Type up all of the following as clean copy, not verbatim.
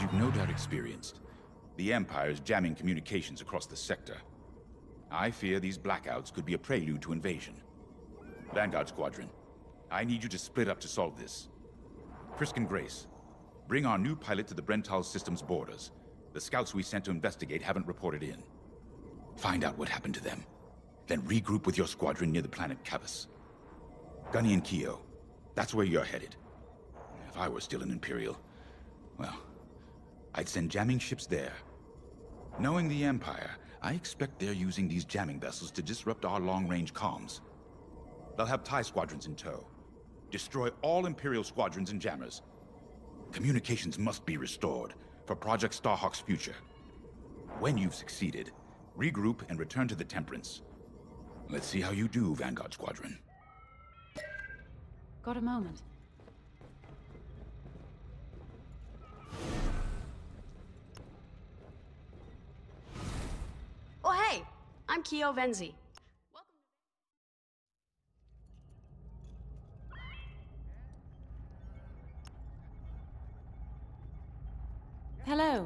you've no doubt experienced, the Empire is jamming communications across the sector. I fear these blackouts could be a prelude to invasion. Vanguard Squadron, I need you to split up to solve this. Frisk and Grace, bring our new pilot to the Brental system's borders. The scouts we sent to investigate haven't reported in. Find out what happened to them. Then regroup with your squadron near the planet Cavus. Gunny and Keo, that's where you're headed. If I were still an Imperial, well, I'd send jamming ships there. Knowing the Empire, I expect they're using these jamming vessels to disrupt our long-range comms. They'll have TIE squadrons in tow. Destroy all Imperial squadrons and jammers. Communications must be restored for Project Starhawk's future. When you've succeeded, regroup and return to the Temperance. Let's see how you do, Vanguard Squadron. Got a moment? Oh hey, I'm Keo Venzi. Hello.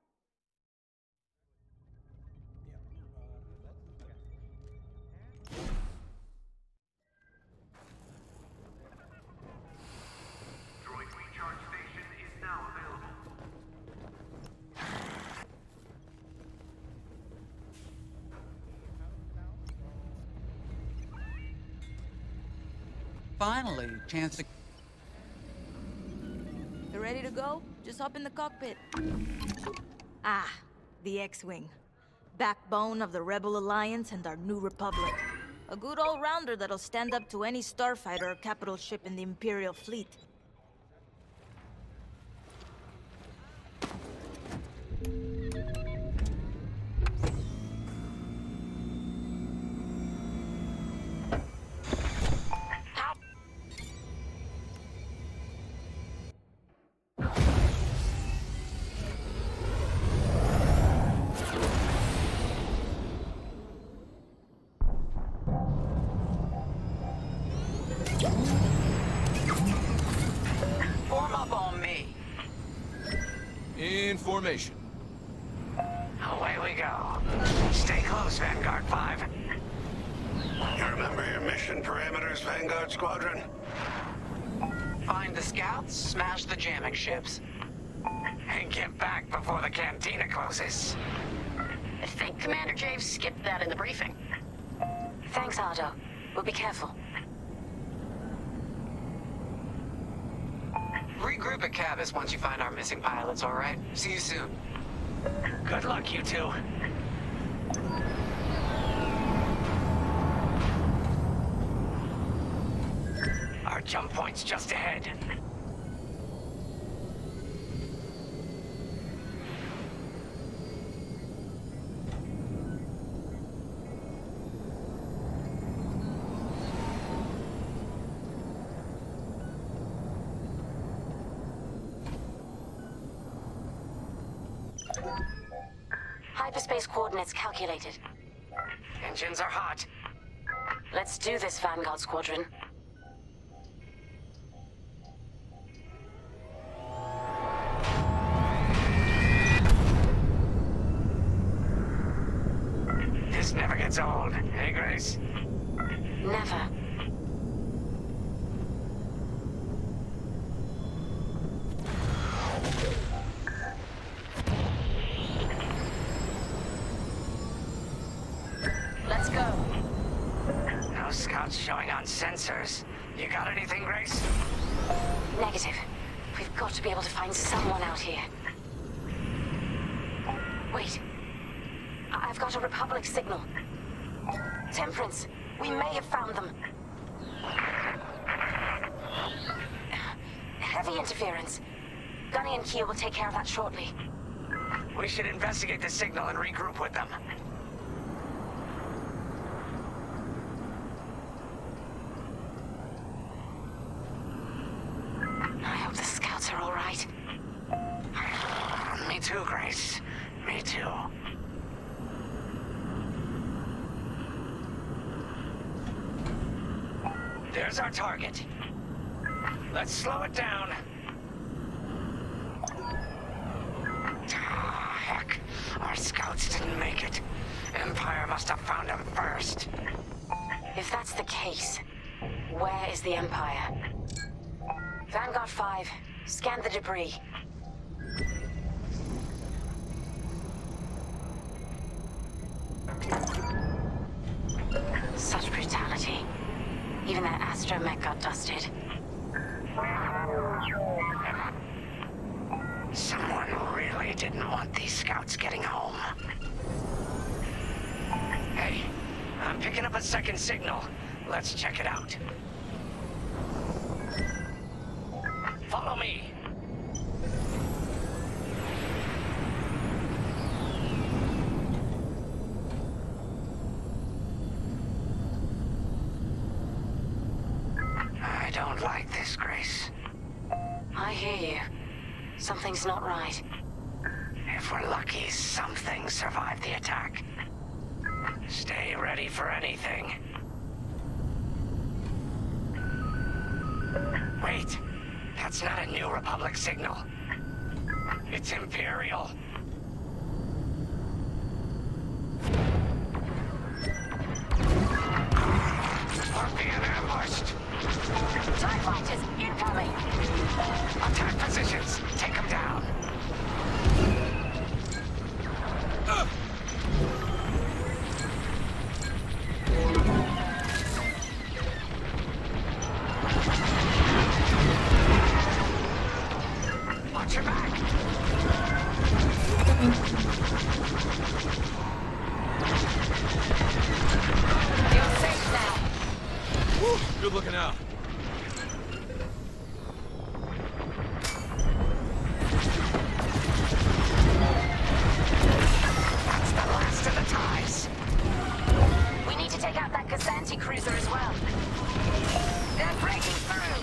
Droid recharge station is now available. Finally, chance to... You ready to go? Just hop in the cockpit. Ah, the X-Wing. Backbone of the Rebel Alliance and our new Republic. A good all-rounder that'll stand up to any starfighter or capital ship in the Imperial fleet. Form up on me. In formation. Away we go. Stay close, Vanguard 5. You remember your mission parameters, Vanguard Squadron? Find the scouts, smash the jamming ships. And get back before the cantina closes. I think Commander Javes skipped that in the briefing. Thanks, Otto. We'll be careful. Regroup at Cavus once you find our missing pilots, all right? See you soon. Good luck, you two. Our jump point's just ahead. Hyperspace coordinates calculated. Engines are hot. Let's do this, Vanguard Squadron. This never gets old, hey, Grace? Never. Let's go. No scouts showing on sensors. You got anything, Grace? Negative. We've got to be able to find someone out here. Wait. I've got a Republic signal. Temperance. We may have found them. Heavy interference. Gunny and Keo will take care of that shortly. We should investigate the signal and regroup with them. I hope the scouts are all right. Me too, Grace. Me too. There's our target. Let's slow it down. heck? Our scouts didn't make it. Empire must have found them first. If that's the case, where is the Empire? Vanguard 5, scan the debris. Such brutality. Even that astromech got dusted. Someone really didn't want these scouts getting home. Hey, I'm picking up a second signal. Let's check it out. Follow me. I don't like this, Grace. I hear you. Something's not right. If we're lucky, something survived the attack. Stay ready for anything. Wait, that's not a New Republic signal. It's Imperial. We're being ambushed. TIE fighters incoming! Attack positions. Take them down. Watch your back. You're safe now. Woo, good looking out. That's the last of the ties. We need to take out that Gazanti cruiser as well. They're breaking through!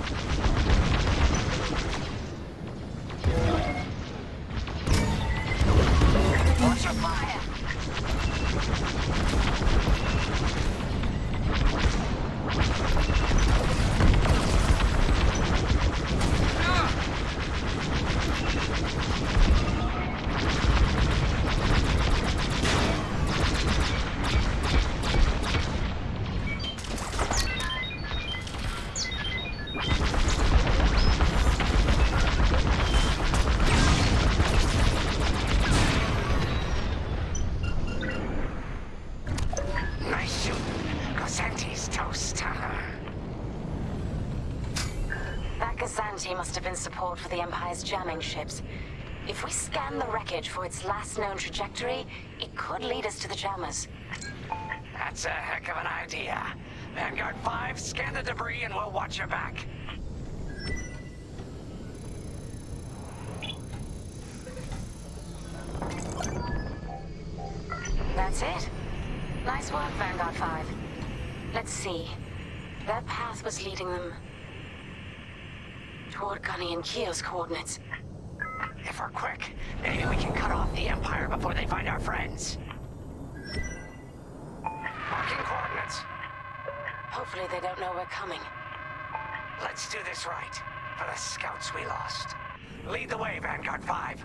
Watch your fire! Nice shooting. Gazanti's toast. That Gazanti must have been support for the Empire's jamming ships. If we scan the wreckage for its last known trajectory, it could lead us to the jammers. That's a heck of an idea. Vanguard 5, scan the debris and we'll watch your back. That's it. Nice work, Vanguard 5. Let's see. Their path was leading them toward Gunny and Keel's coordinates. If we're quick, maybe we can cut off the Empire before they find our friends. Marking coordinates. Hopefully they don't know we're coming. Let's do this right, for the scouts we lost. Lead the way, Vanguard 5.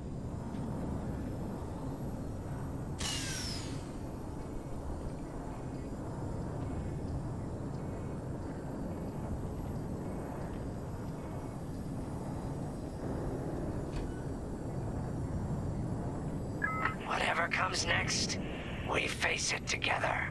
Whatever comes next, we face it together.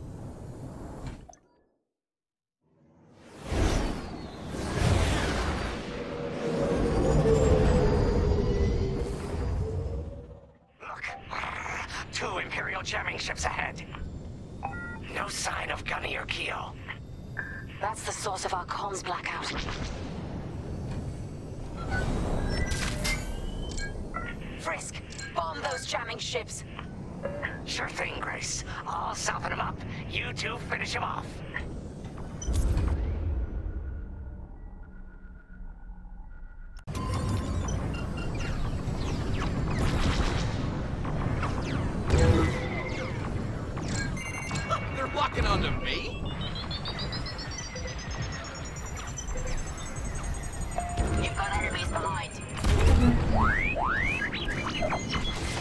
Look, 2 Imperial jamming ships ahead. No sign of Gunny or Keel. That's the source of our comms blackout. Frisk, bomb those jamming ships. Sure thing, Grace. I'll soften him up. You two finish him off. They're locking onto me? You've got enemies behind.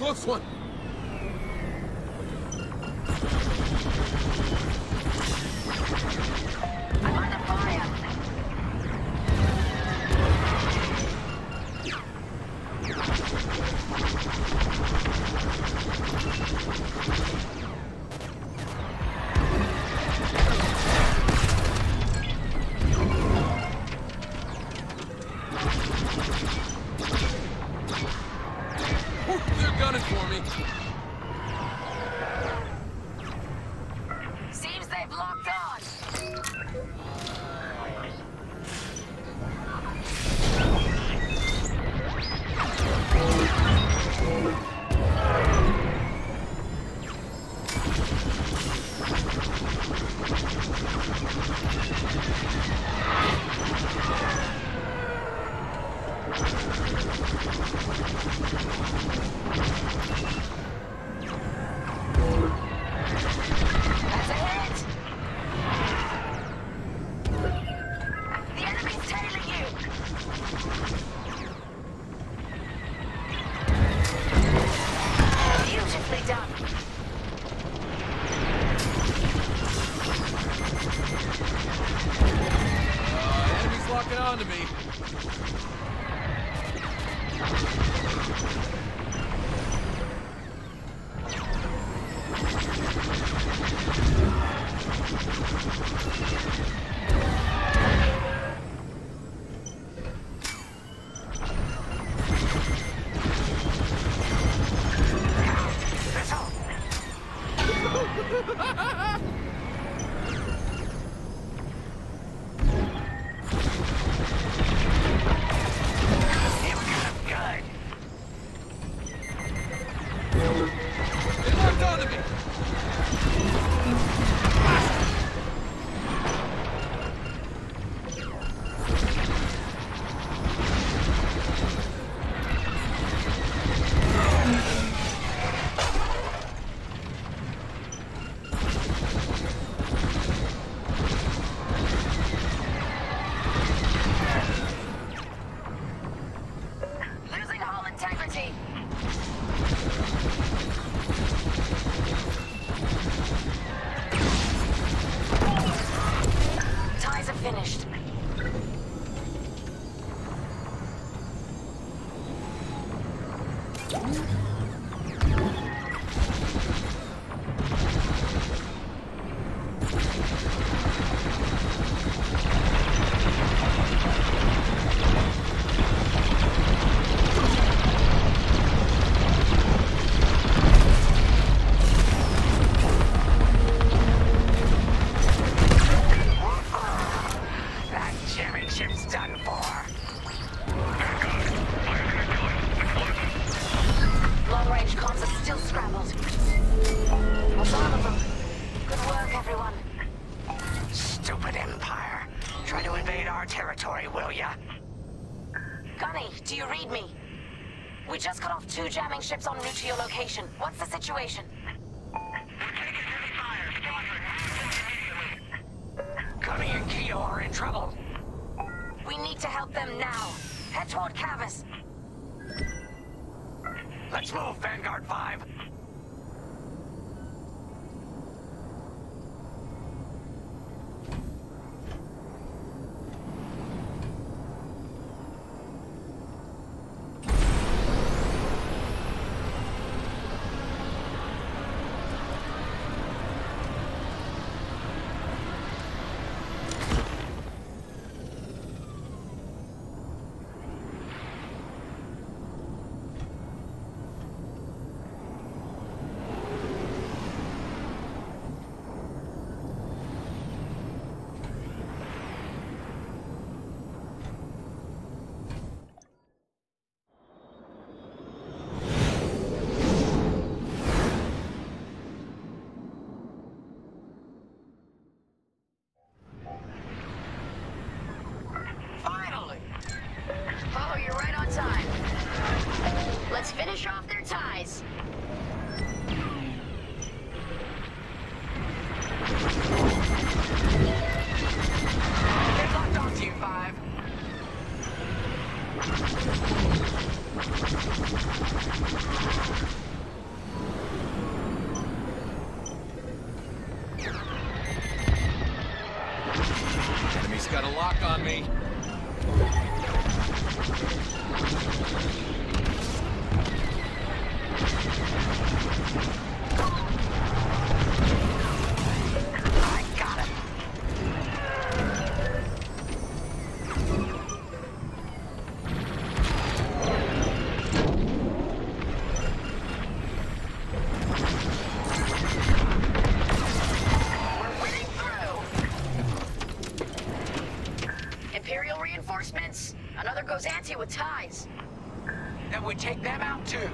close one. I'm under fire! They're gunning for me. Seems they've locked on. That's a hit! The enemy's tailing you! Beautifully done. Enemy's locking on to me. They locked on to me. Losing hull integrity. Ties are finished. That jamming ship's done for. Long-range comms are still scrambled. What's all of them? Good work, everyone. Stupid Empire. Try to invade our territory, will ya? Gunny, do you read me? We just got off 2 jamming ships en route to your location. What's the situation? Gunny and Keto are in trouble. We need to help them now. Head toward Cavus. Let's move, Vanguard 5. He's got a lock on me. I got him. We're winning through. Imperial reinforcements. Another goes anti with ties. Then we take them out too.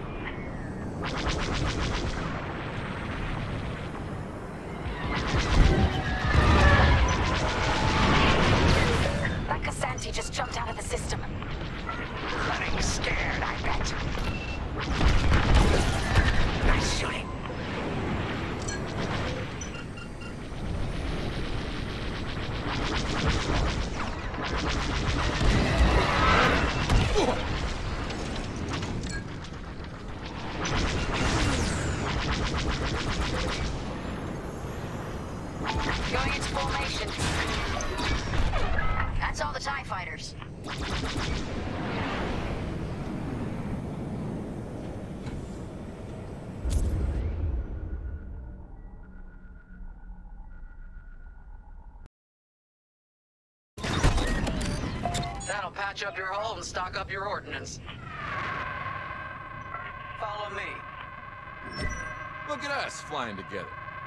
That Cassanti just jumped out of the system. Running scared, I bet. Nice shooting. Going into formation. That's all the TIE fighters. That'll patch up your hull and stock up your ordnance. Follow me. Look at us flying together.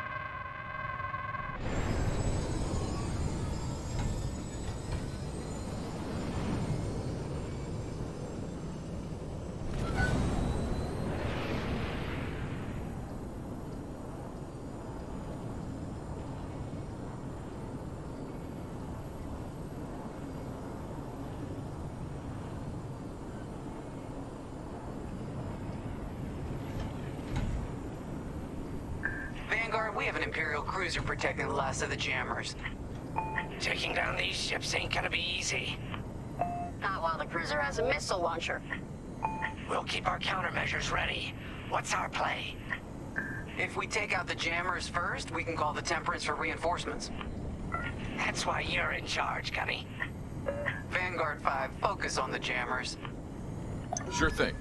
Vanguard, we have an Imperial cruiser protecting the last of the jammers. Taking down these ships ain't gonna be easy. Not while the cruiser has a missile launcher. We'll keep our countermeasures ready. What's our play? If we take out the jammers first, we can call the Temperance for reinforcements. That's why you're in charge, Gunny. Vanguard 5, focus on the jammers. Sure thing.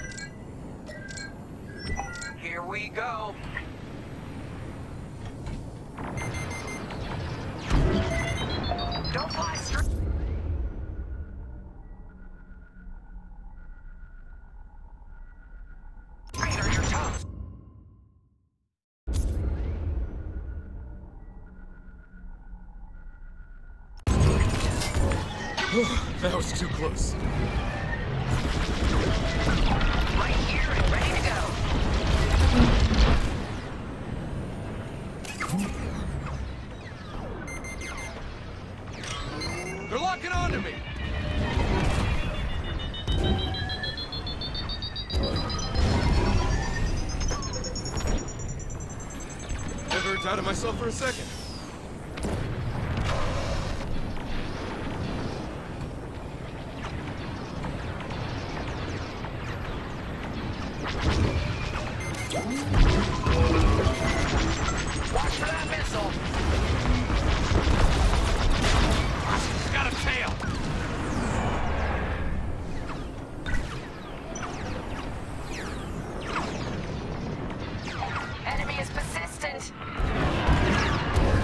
Here we go. Don't fly straight. Right on your toes. That was too close. Right here and ready to go. They're locking onto me! Never doubted myself for a second. Watch for that missile. He's got a tail. Enemy is persistent.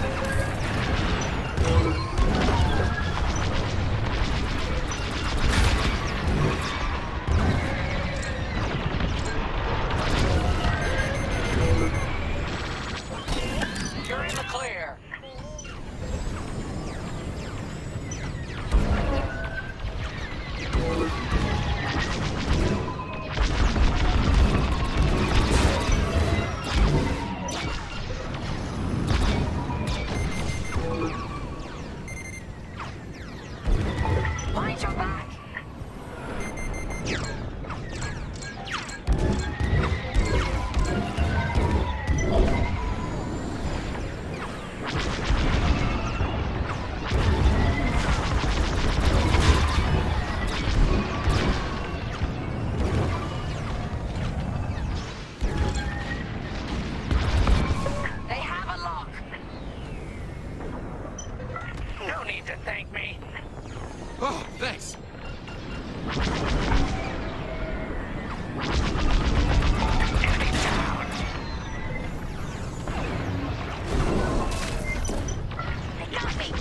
need to thank me. Oh, thanks. Enemy down. They got me!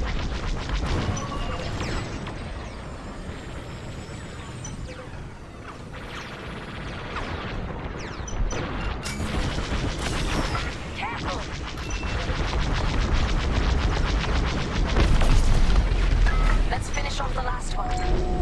Careful! Let's finish off the last one.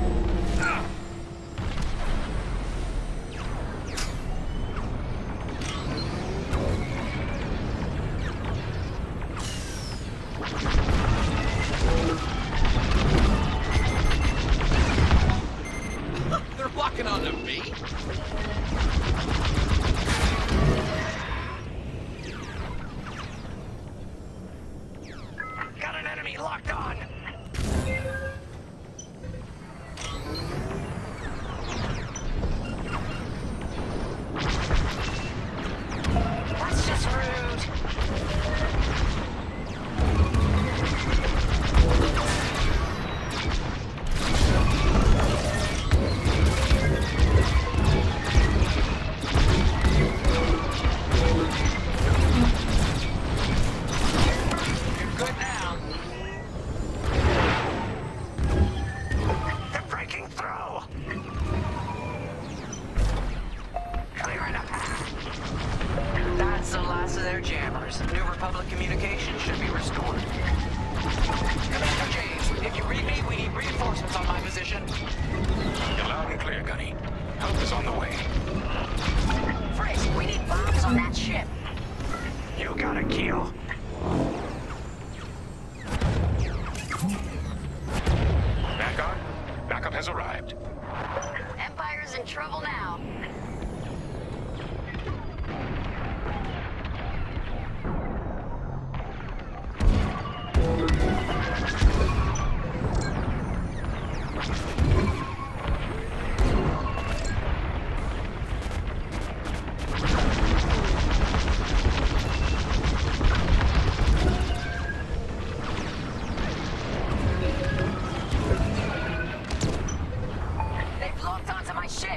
They're locking onto me? Got an enemy locked on. That's just rude. You're good now. They're breaking through. Clearing a path. That's the last of their jammers. New Republic communication should be restored. Commander James, if you read me, we need reinforcements on my position. You're loud and clear, Gunny. Help is on the way. Frisk, we need bombs on that ship. You got a keel. Vanguard, backup has arrived. Empire's in trouble now. They've locked onto my ship.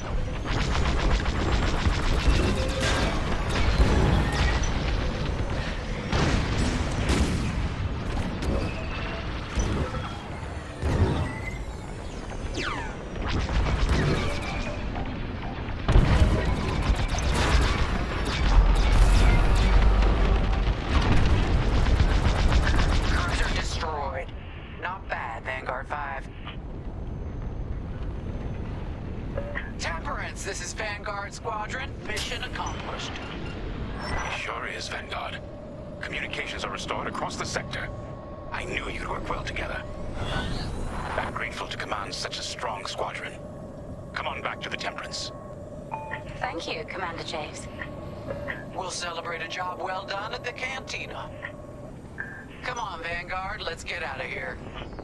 Cruiser destroyed. Not bad, Vanguard 5. Temperance, this is Vanguard Squadron. Mission accomplished. It sure is, Vanguard. Communications are restored across the sector. I knew you'd work well together. I'm grateful to command such a strong squadron. Come on back to the Temperance. Thank you, Commander James. We'll celebrate a job well done at the cantina. Come on, Vanguard, let's get out of here.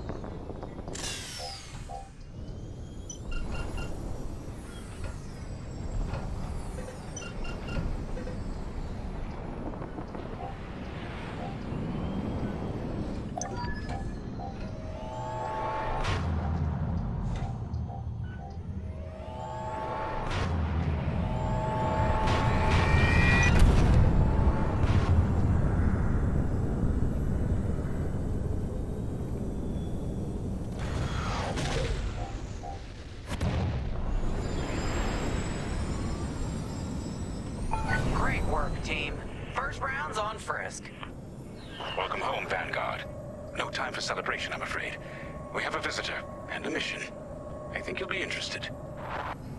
Great work, team. First round's on Frisk. Welcome home, Vanguard. No time for celebration, I'm afraid. We have a visitor and a mission. I think you'll be interested.